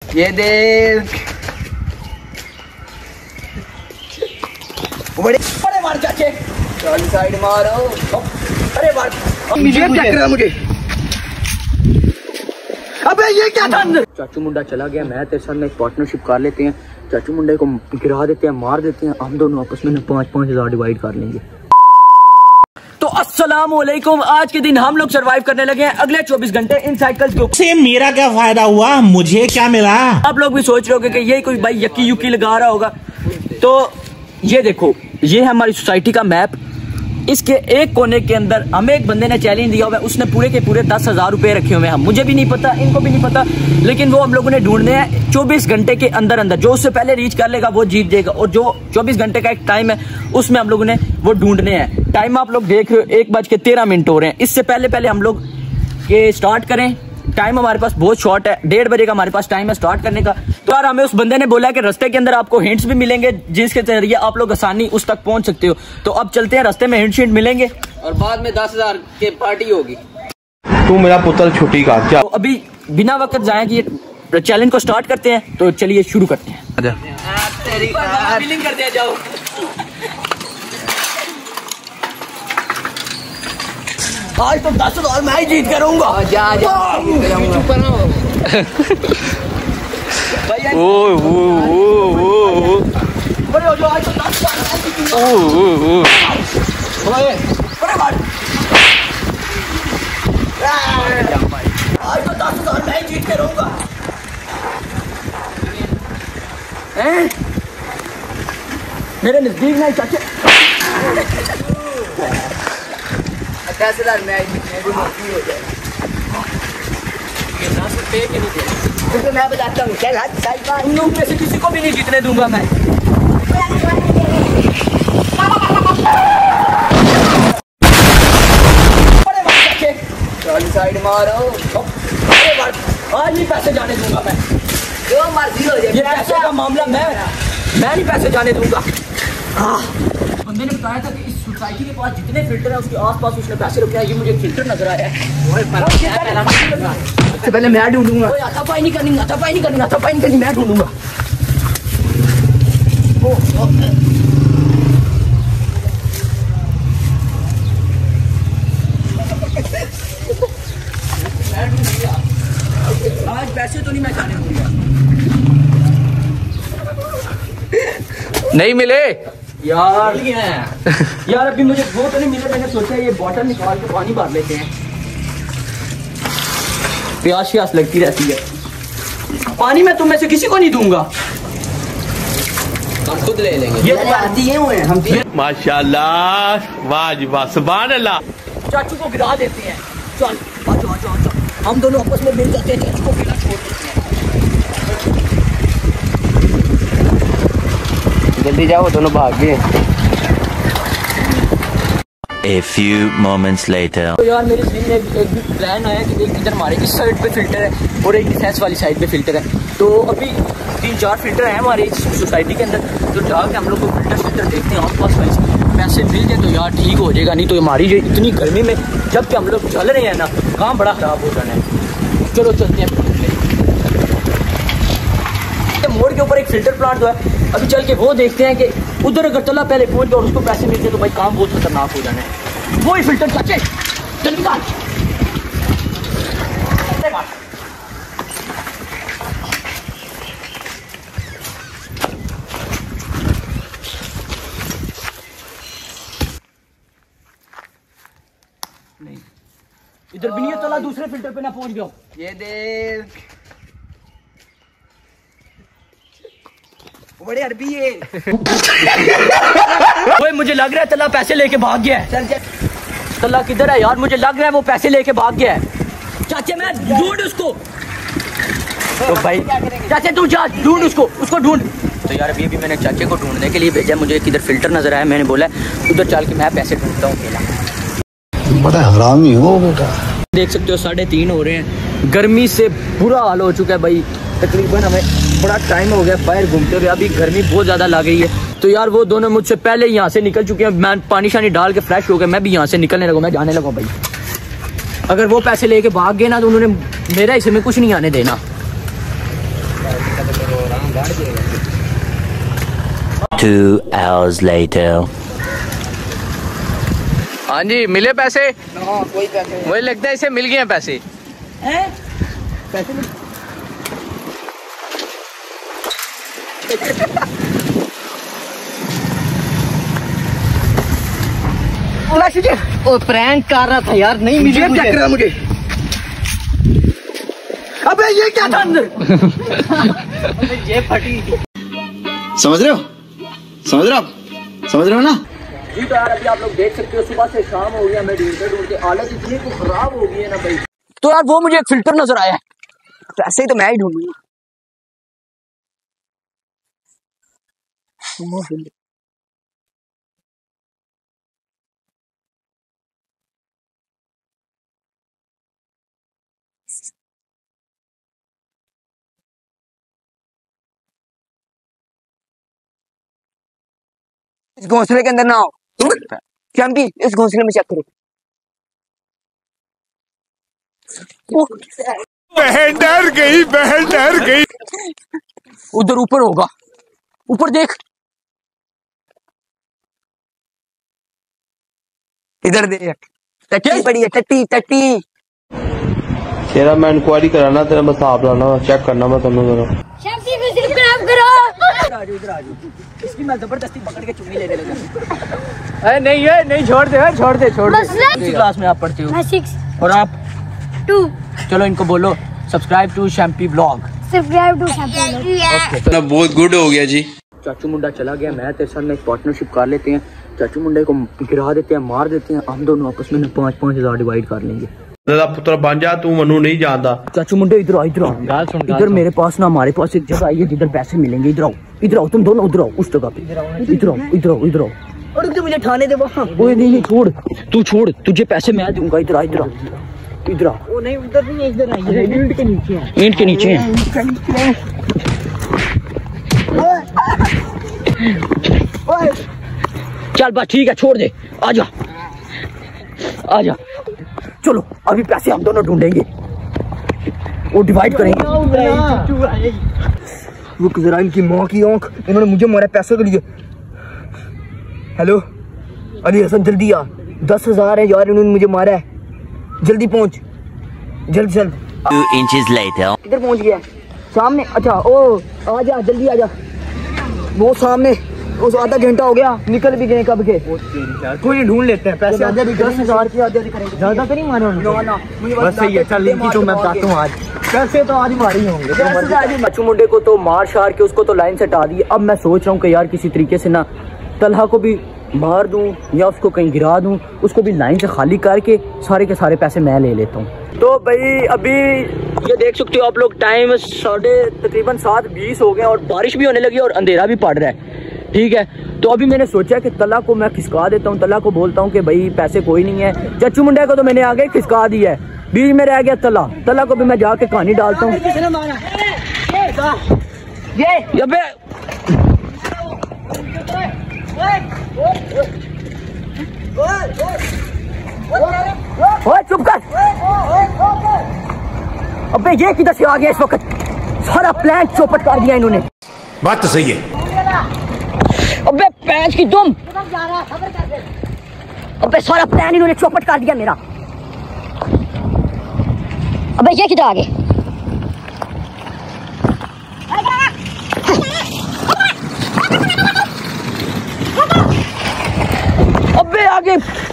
ये देख बड़े मार चाचे, साइड मारो। अरे मार मुझे। अबे ये क्या था? चाचू मुंडा चला गया, मैं तेरे साथ में एक पार्टनरशिप कर लेते हैं। चाचू मुंडे को गिरा देते हैं, मार देते हैं, हम दोनों आपस में 5-5 हज़ार डिवाइड कर लेंगे। तो अस्सलाम वालेकुम, आज के दिन हम लोग सरवाइव करने लगे हैं अगले 24 घंटे इन साइकिल्स के ऊपर। से मेरा क्या फायदा हुआ, मुझे क्या मिला? आप लोग भी सोच रहे होगे कि ये कोई भाई यक्की युक्की लगा रहा होगा। तो ये देखो, ये है हमारी सोसाइटी का मैप। इसके एक कोने के अंदर हमें एक बंदे ने चैलेंज दिया हुआ है, उसने पूरे के पूरे 10,000 रुपए रखे हुए हैं। मुझे भी नहीं पता, इनको भी नहीं पता, लेकिन वो हम लोगों ने ढूंढने हैं 24 घंटे के अंदर अंदर। जो उससे पहले रीच कर लेगा वो जीत जाएगा, और जो 24 घंटे का एक टाइम है उसमें हम लोगों ने वो ढूंढने हैं। टाइम आप लोग देख रहे हो 1:13 हो रहे हैं। इससे पहले हम लोग ये स्टार्ट करें। टाइम हमारे पास बहुत शॉर्ट है, 1:30 बजे का हमारे पास टाइम है स्टार्ट करने का। तो यार हमें उस बंदे ने बोला कि रास्ते के अंदर आपको हिंट्स भी मिलेंगे जिसके जरिए आप लोग आसानी उस तक पहुंच सकते हो। तो अब चलते हैं, रास्ते में हिंट मिलेंगे और बाद में 10,000 की पार्टी होगी। तू मेरा पुत्र छुट्टी का क्या? तो अभी बिना वक्त जाए कि चैलेंज को स्टार्ट करते हैं, तो चलिए शुरू करते हैं। करते हैं, जाओ। आज तो 10,000 मैं ही जीत करूंगा। जा बड़े हो जाओ, आज तो 10,000 आज तो 10,000 मैं ही जीत करूंगा। मेरे नजदीक नहीं चाचे, 10,000 मैं हो जाए। तो मैं बताता हूँ, चल हाथ उन लोग में से किसी को भी नहीं जीतने दूंगा मैं। साइड मारो। आज नहीं पैसे जाने दूंगा मैं, जो मर्जी हो जाए। ये पैसे का मामला मैं नहीं पैसे जाने दूंगा। बंदे ने बताया था कि इस सोसाइटी के पास जितने फिल्टर है उसके आसपास उसने पैसे रखे हैं। ये मुझे फिल्टर नजर आया है। सबसे पहले मैं ढूंढूंगा। हाथापाई नहीं करनी, मैं ढूंढूंगा। आज पैसे तो नहीं मैं जाने दूंगा। नहीं मिले यार अभी मुझे वो तो नहीं मिले। मैंने सोचा ये बोतल निकाल के पानी भर लेते हैं, प्यास लगती रहती है। पानी मैं तुम में से किसी को नहीं दूंगा, हम खुद ले लेंगे। ये दिए हुए हैं हम। माशाल्लाह, वाह जी वाह, सुभान अल्लाह। चाचू को गिरा देते हैं, चल आजो। हम दोनों आपस में मिल जाते हैं, चाचू को गिरा छोड़ देते हैं। जल्दी जाओ, दोनों भाग गए। A few moments later. तो यार मेरे दिल में एक भी प्लान आया कि एक इधर हमारे इस साइड पे फिल्टर है और एक डिफेंस वाली साइड पे फिल्टर है। तो अभी 3-4 फिल्टर हैं हमारे इस सोसाइटी के अंदर। तो जाके हम लोग को फिल्टर देखते हैं आस पास वाली। पैसे मिल जाए तो यार ठीक हो जाएगा, नहीं तो हमारी जो इतनी गर्मी में जबकि हम लोग चल रहे हैं ना, काम बड़ा खराब हो जाना है। चलो चलते हैं। मोड़ के ऊपर एक फिल्टर प्लांट है, अभी चल के वो देखते हैं कि उधर अगर चला पहले पहुंच गया और उसको पैसे मिल गए तो भाई काम बहुत खतरनाक हो जाना है। वो ही फिल्टर चाचे, चल निकाल। नहीं इधर भी नहीं है, चला दूसरे फिल्टर पे ना पहुंच गया। ये देख बड़े अरबी है। ओए मुझे लग रहा है तला पैसे लेके भाग गया है। तला किधर है यार? मुझे लग रहा है वो पैसे लेके भाग गया है। चाचे मैं ढूंढ उसको। तो भाई चाचे तू जा ढूंढ उसको ढूंढ। तो यार अभी मैंने चाचे को ढूंढने के लिए भेजा। मुझे किधर फिल्टर नजर आया, मैंने बोला उधर चल के मैं पैसे ढूंढता हूँ अकेला। बड़ा हरामी हो बेटा। देख सकते हो 3:30 हो रहे हैं, गर्मी से बुरा हाल हो चुका है भाई। तकरीबन हमें बड़ा टाइम हो गया बाहर घूमते हुए, अभी गर्मी बहुत ज़्यादा लग रही है। तो यार वो दोनों मुझसे पहले यहाँ से निकल चुके हैं। मैं पानी शानी डाल के फ्रेश हो गया, मैं भी यहाँ से निकलने लगा, मैं जाने लगा भाई। अगर वो पैसे लेके भाग गए ना तो उन्होंने मेरे हिस्से में कुछ नहीं आने देना। 2 hours later. हाँ जी, मिले पैसे? कोई पैसे मुझे लगता है इसे मिल गए हैं पैसे। ओ प्रैंक कर रहा था यार, नहीं मिले मुझे। अबे ये क्या था अंदर? ये फटी। समझ रहे हो? समझ रहे हो ना? जी तो यार अभी आप लोग देख सकते हो सुबह से शाम हो गया, मैं ढूंढते हालत इतनी तो खराब हो गई है ना भाई। तो यार वो मुझे एक फिल्टर नजर आया, तो ऐसे ही तो मैं ही ढूंढूंगा। इस घोंसले के अंदर ना आओ। चैंपी, इस घोंसले में चेक करो। बहन डर गई। उधर ऊपर होगा, ऊपर देख। इधर देख, टट्टी पड़ी है, टट्टी। तेरा मैं इंक्वायरी कराना, तेरा मैं हिसाब लाना, चेक करना मैं तुम जरा। इधर आ जाओ। इसकी मैं जबरदस्ती पकड़ के चुन्नी लेने लगा। अरे नहीं छोड़ दे। किस क्लास में आप पढ़ते हो? मैं 6 और आप? 2 चलो इनको बोलो subscribe to Shampy blog. Subscribe to Shampy. इतना बहुत गुड हो गया जी। चाचू मुंडा चला गया, मैं तेरे साथ में एक पार्टनरशिप कर लेते हैं। चाचू मुंडे को गिरा देते हैं, मार देते हैं, हम दोनों आपस में 5-5 हजार डिवाइड कर लेंगे। तेरा पुत्र बन जा, तू मनु नहीं जानता। चाचू मुंडे इधर आओ। इधर मेरे पास ना, हमारे पास एक जगह आई है जिधर पैसे मिलेंगे। इधर आओ तुम दोनों, उधर आओ उस जगह पे। इधर आओ। और तुम मुझे ठाने दे वहाँ। ओए नहीं छोड़, तू छोड़, तुझे पैसे मैं दूंगा। इधर आ। वो नहीं, उधर नहीं, इधर आइए। ईंट के नीचे है। चल बस ठीक है, छोड़ दे, आजा। चलो अभी पैसे हम दोनों ढूंढेंगे, वो डिवाइड करेंगे। वो जरा इनकी माँ की आंख, इन्होंने मुझे मारा पैसों के लिए। हेलो अली हसन, जल्दी आ, 10,000 है यार, इन्होंने मुझे मारा है। जल्दी पहुंच, जल्द 2 inches later. किधर पहुंच गया? सामने। अच्छा ओ आजा, जल्दी आजा। वो सामने, उस आधा घंटा हो गया, निकल भी गए कब के। कोई ढूंढ लेते हैं पैसे। आधे 10,000 की आधे करेंगे। ज्यादा तो नहीं मारे उन्होंने? ना, बस सही है। चल इनकी तो मैं बताता हूँ, आज पैसे तो आज मारे ही होंगे। बच्चू मुंडे को तो मार शार के उसको तो लाइन से हटा दी। अब मैं सोच रहा हूँ कि यार किसी तरीके से ना तलहा को भी मार दूं या उसको कहीं गिरा दूं, उसको भी लाइन से खाली करके सारे के सारे पैसे मैं ले लेता हूँ। तो भाई अभी ये देख सकते हो आप लोग, टाइम तकरीबन 7:20 हो गए और बारिश भी होने लगी और अंधेरा भी पड़ रहा है। ठीक है, तो अभी मैंने सोचा कि तला को मैं खिसका देता हूँ। तला को बोलता हूँ कि भाई पैसे कोई नहीं है। चच्चू मुंडे को तो मैंने आगे खिसका दिया है, बीच में रह गया तला को भी मैं जाके कहानी डालता हूँ। चुप कर। अबे ये किधर से आ गया इस वक्त? सारा प्लान चौपट कर दिया इन्होंने। बात तो सही है। अबे पैंच की तुम, अबे सारा प्लान इन्होंने चौपट कर दिया मेरा। अबे ये किधर आ गए? अबे आगे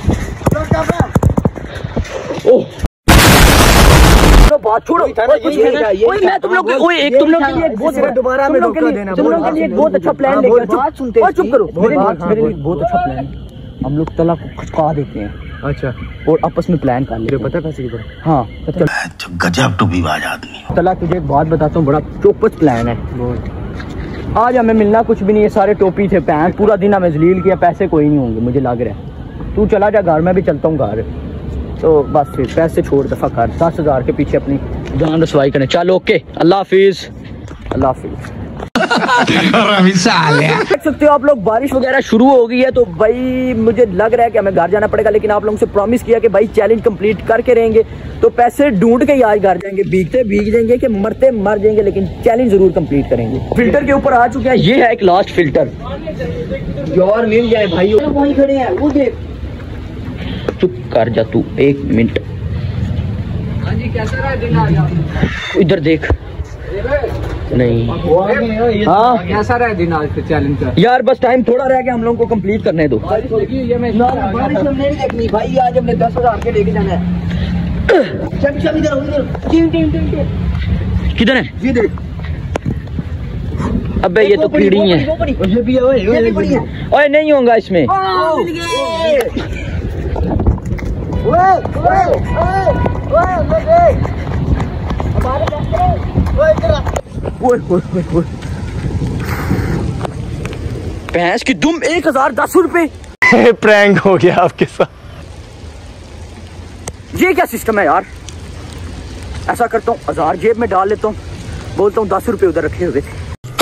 बात छोड़ो। मैं तुम लोग तुम लोग के लिए दोबारा में धोखा देना, तुम लोग के लिए बहुत अच्छा प्लान लेकर चुप करो। मेरे लिए बहुत अच्छा प्लान, हम लोग तला को खचका देते हैं। अच्छा, और आपस में प्लान कर लेते। पता पैसे किधर? हाँ गजब टूबीबाज आदमी। तला तुझे एक बात बताता हूँ, बड़ा चौपट प्लान है। आज हमें मिलना कुछ भी नहीं है, सारे टोपी थे, पैंट, पूरा दिन हमें जलील किया, पैसे कोई नहीं होंगे मुझे लग रहा है। तू चला जा घर, मैं भी चलता हूँ घर। तो बस फिर पैसे छोड़ दफा कर, 10,000 के पीछे अपनी जान रसवाई करें। चल ओके, अल्लाह हाफिज। देख सकते हो आप लोग, बारिश वगैरह शुरू हो गई है, तो भाई मुझे लग रहा है कि हमें घर जाना पड़ेगा, लेकिन आप लोगों से प्रॉमिस किया कि भाई चैलेंज कंप्लीट करके रहेंगे, तो पैसे ढूंढ के ही आज घर जाएंगे, भीगते भीग जाएंगे कि मरते मर जाएंगे, लेकिन चैलेंज जरूर कंप्लीट करेंगे। फिल्टर के ऊपर आ चुके हैं, ये है एक लास्ट फिल्टर यार, मिल जाए भाई, वहीं खड़े हैं वो देख। चुप कर जा तू, एक मिनट। इधर देख, नहीं हाँ कैसा रहा दिन आज के चैलेंज का? यार बस टाइम थोड़ा रह गया, हम लोगों को कंप्लीट करने दो। बारिश हमने नहीं देखनी भाई, आज हमने 10,000 के लेके जाना है। किधर है? ये देख, अबे ये तो कीड़ी है। ये भी है। ओए नहीं होगा इसमें। भैंस की दुम, 1010 रुपए। प्रैंक हो गया आपके साथ। ये क्या सिस्टम है यार? ऐसा करता हूँ, 1000 जेब में डाल लेता हूँ, बोलता हूँ 10 रुपए उधर रखे हुए थे।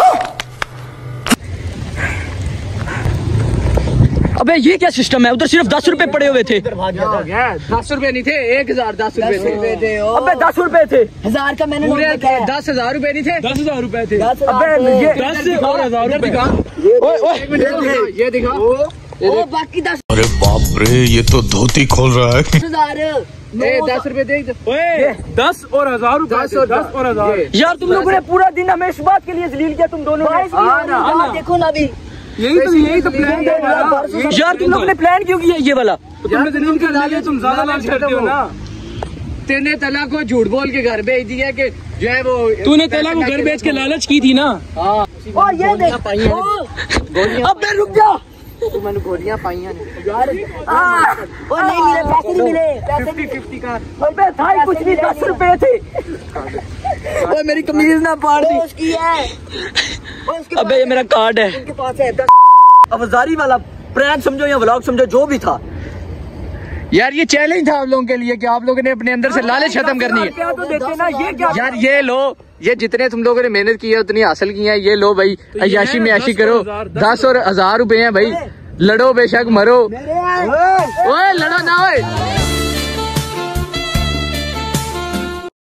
अबे ये क्या सिस्टम है? उधर सिर्फ 10 रुपए पड़े हुए थे। 10 रुपए नहीं थे, 1010 रुपए थे। अबे 10 रुपए थे। 1000 का मैंने पूरे 10,000 रुपए नहीं थे, 10,000 रुपए थे। अबे ये 10 और 1000 रुपए दिखा, ये दिखा, ओ बाकी 10। अरे बाप रे, ये तो धोती खोल रहा है। 10 रुपए देख, 10 और 1000 रुपए, 10 और 1000। यार तुम लोगों ने पूरा दिन हमें इस बात के लिए जलील किया, तुम दोनों ने। देखो ना अभी, यही तो प्लान है यार तुम लोगों ने प्लान क्यों किया ये वाला? तुमने जलील कर दिया, तुम ज्यादा लाभ करते हो ना। तेने तला को झूठ बोल के घर भेज दिया कि जो है वो, तूने तला को घर बेच के लालच की थी ना। और ये देख, अबे रुक जा, तू मैंने गोलियां पाई हैं यार। और नहीं मिले, पैसे नहीं मिले, पैसे 50-50 का। अबे था ही कुछ नहीं, 10 रुपए थे। ओए मेरी कमीज ना फाड़ दी। उसकी है, अबे ये मेरा कार्ड है। उनके पास है। अवजारी वाला प्रैंक समझो या व्लॉग समझो, जो भी था यार, ये चैलेंज था आप लोगों के लिए कि आप लोगों ने अपने अंदर से लालच खत्म करनी है। क्या तो देते ना, ये क्या यार ये लो, ये जितने तुम लोगों ने मेहनत की है उतनी हासिल की है, ये लो भाई, अय्याशी में ऐशी करो। 10 और 1000 रुपए हैं भाई, लड़ो बेशक मरो। ओए लड़ो ना ओए।